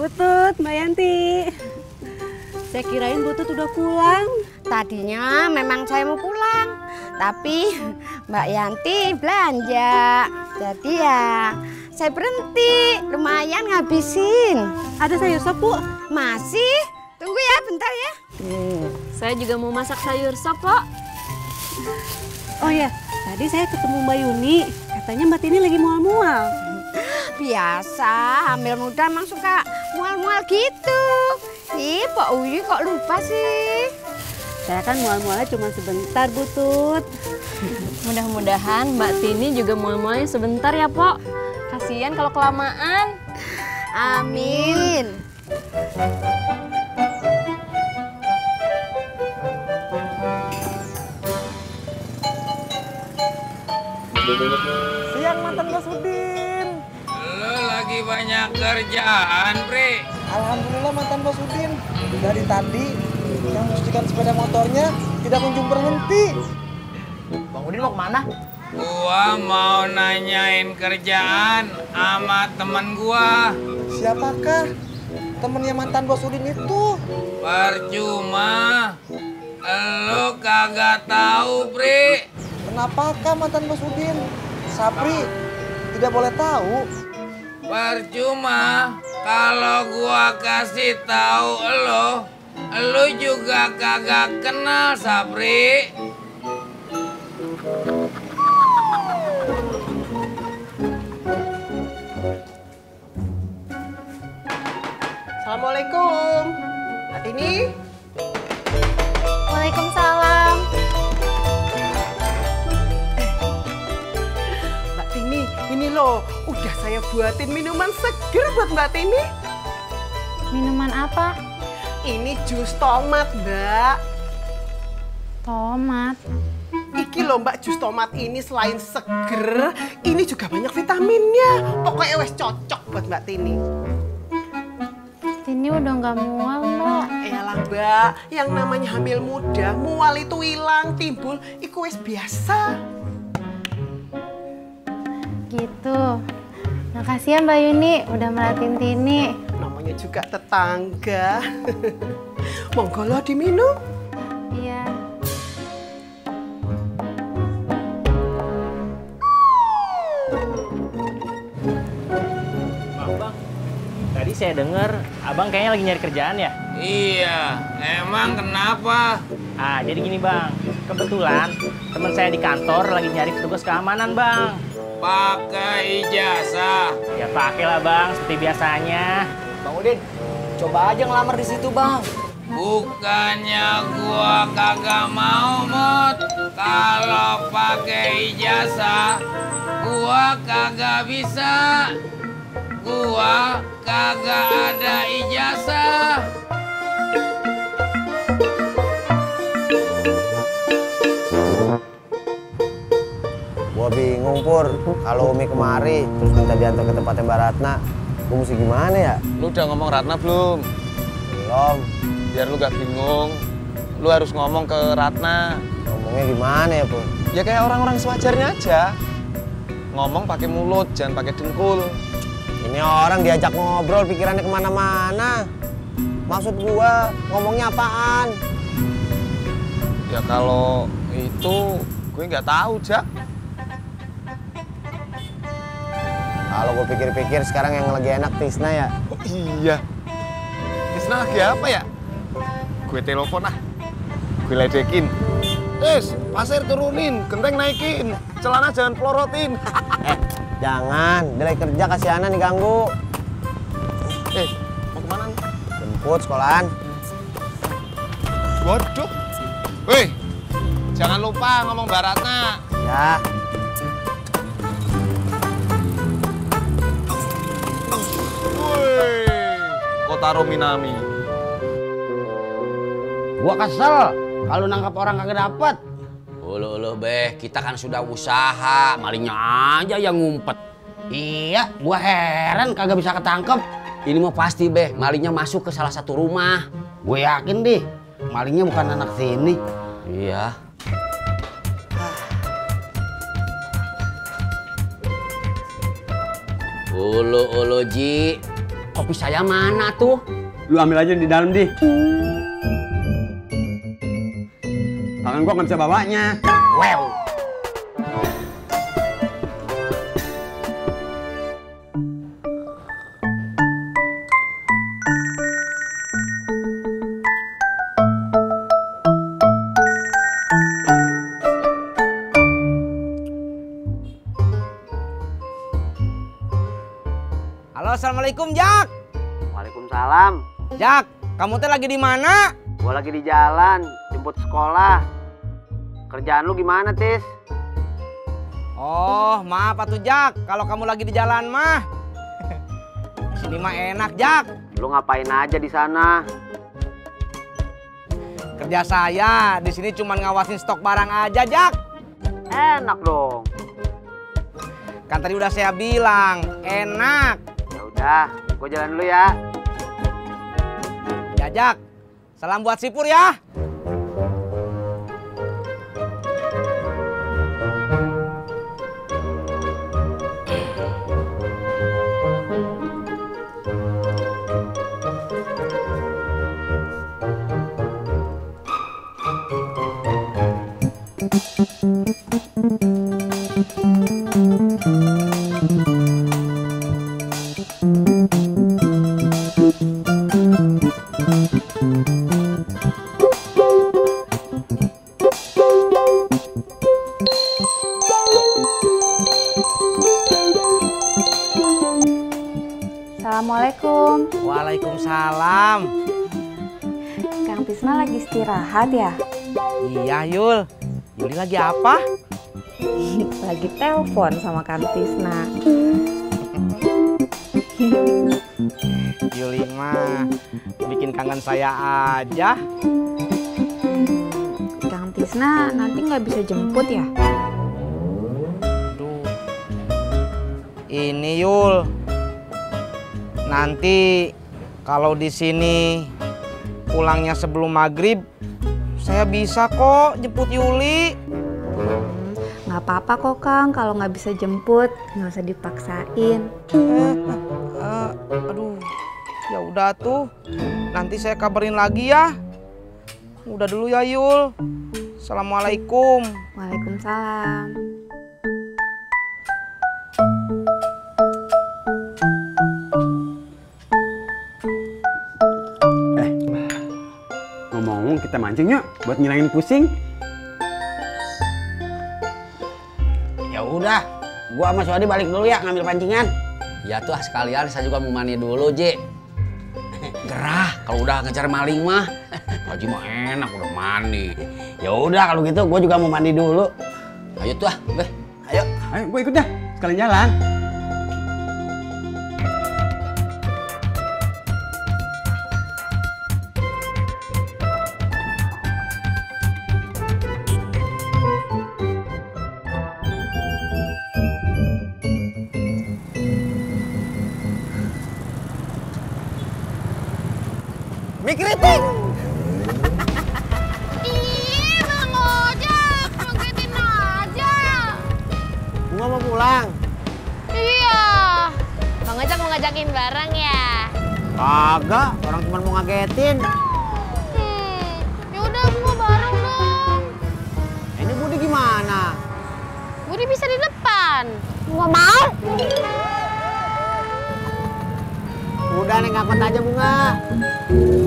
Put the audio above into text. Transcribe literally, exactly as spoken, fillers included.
Putut, Mbak Yanti. Saya kirain Putut udah pulang. Tadinya memang saya mau pulang, tapi Mbak Yanti belanja. Jadi ya saya berhenti, lumayan ngabisin. Ada sayur sop, Bu? Masih? Tunggu ya, bentar ya. Hmm, saya juga mau masak sayur sop kok. Oh ya, tadi saya ketemu Mbak Yuni. Katanya Mbak Tini lagi mual-mual. Biasa, hamil muda emang suka mual-mual gitu. Ih, Pak Uyi kok lupa sih? Saya kan mual-mualnya cuma sebentar, Butut. Mudah-mudahan Mbak Tini juga mual-mualnya sebentar ya, Pok. Kasihan kalau kelamaan. Amin. Siang mantan Bos Udin. Lo lagi banyak kerjaan, Bre. Alhamdulillah mantan Bos Udin. Dari tadi yang mencucikan sepeda motornya tidak kunjung berhenti. Bang Udin mau kemana? Gua mau nanyain kerjaan sama temen gua. Siapakah temennya mantan Bos Udin itu? Percuma. Lo kagak tahu, Bre. Kenapakah mantan Bos Udin? Sapri tidak boleh tahu. Percuma kalau gua kasih tahu lo, lo juga kagak kenal, Sapri. Assalamualaikum. Mbak Tini. Waalaikumsalam. Mbak Tini, ini loh, udah saya buatin minuman seger buat Mbak Tini. Minuman apa? Ini jus tomat, Mbak. Tomat. Iki loh Mbak, jus tomat ini selain seger, ini juga banyak vitaminnya. Pokoknya wes cocok buat Mbak Tini. Tini udah nggak mual, Mbak. Eyalah Mbak, yang namanya hamil muda, mual itu hilang, timbul, iku wes biasa. Gitu. Makasih ya Mbak Yuni udah merhatiin Tini. Namanya juga tetangga. Monggo lo diminum. Iya. Bang, bang. Tadi saya dengar abang kayaknya lagi nyari kerjaan ya? Iya, emang kenapa? Ah, jadi gini bang, kebetulan teman saya di kantor lagi nyari petugas keamanan bang. Pakai ijazah. Ya pakailah bang, seperti biasanya. Bang Udin, coba aja ngelamar di situ bang. Bukannya gua kagak mau, Mut. Kalau pakai ijazah, gua kagak bisa. Gua kagak ada ijazah. Gua bingung Pur, kalau Umi kemari terus minta diantar ke tempatnya Mbak Ratna, gua mesti gimana ya? Lu udah ngomong Ratna belum? Belum. Biar lu gak bingung, lu harus ngomong ke Ratna. Ngomongnya gimana ya Pur? Ya kayak orang-orang sewajarnya aja. Ngomong pakai mulut, jangan pakai dengkul. Ini orang diajak ngobrol pikirannya kemana-mana. Maksud gua ngomongnya apaan? Ya kalau itu gue nggak tahu, Jak. Kalau gue pikir-pikir sekarang yang lagi enak Tisna ya. Oh iya. Tisna lagi apa ya? Gue telepon ah. Gue ledekin. Tis, pasir turunin, genteng naikin, celana jangan pelorotin. Eh, jangan. Dia lagi kerja, kasihanan diganggu. Eh, mau kemana? Jemput sekolahan. Waduh. Weh, jangan lupa ngomong Mbak Ratna. Ya. Kotaro Minami. Gua kesel kalau nangkap orang kagak dapet. Uluh, uluh, Beh, kita kan sudah usaha, malingnya aja yang ngumpet. Iya, gua heran kagak bisa ketangkep. Ini mah pasti, Beh, malingnya masuk ke salah satu rumah. Gue yakin deh, malingnya bukan anak sini. Iya. Uluh, uluh, Ji. Kopi saya mana tuh? Lu ambil aja di dalam, di. Tangan gua nggak bisa bawanya. Wow. Halo, assalamualaikum, Jak. Waalaikumsalam. Jak, kamu teh lagi di mana? Gua lagi di jalan, jemput sekolah. Kerjaan lu gimana, Tis? Oh, maaf atuh, Jak. Kalau kamu lagi di jalan mah. Di sini mah enak, Jak. Lu ngapain aja di sana? Kerja saya di sini cuma ngawasin stok barang aja, Jak. Enak dong. Kan tadi udah saya bilang, enak. Ya udah, gua jalan dulu ya. Ya, Jak. Salam buat Sipur ya. Assalamualaikum. Waalaikumsalam. Kang Tisna lagi istirahat ya? Iya, Yul. Yuli lagi apa? Lagi telepon sama Kang Tisna. Yuli mah bikin kangen saya aja. Kang Tisna nanti nggak bisa jemput ya? Aduh. Ini Yul. Nanti kalau di sini pulangnya sebelum maghrib, saya bisa kok jemput Yuli. Nggak apa-apa kok Kang, kalau nggak bisa jemput nggak usah dipaksain. Eh, eh, aduh, ya udah tuh, nanti saya kabarin lagi ya. Udah dulu ya Yul. Assalamualaikum. Waalaikumsalam. Ngomong-ngomong kita mancing yuk buat ngilangin pusing. Ya udah, gua sama Sodi balik dulu ya ngambil pancingan. Ya tuh sekalian saya juga mau mandi dulu, Ji. Gerah kalau udah ngejar maling mah. Haji mah enak udah mandi. Ya udah kalau gitu gua juga mau mandi dulu. Ayo tuh, ah, Beh. Ayo. Ayo gua ikut dah. Sekalian jalan. Mie keriting. Ih, Bang Ojek, ngagetin aja. Bunga mau pulang? Iya. Bang Ojek mau ngajakin bareng ya? Kagak, orang cuma mau ngagetin. Hmm, yaudah mau bareng dong. Ini Budi gimana? Budi bisa di depan. Nggak mau? Udah, naik angkot aja Bunga.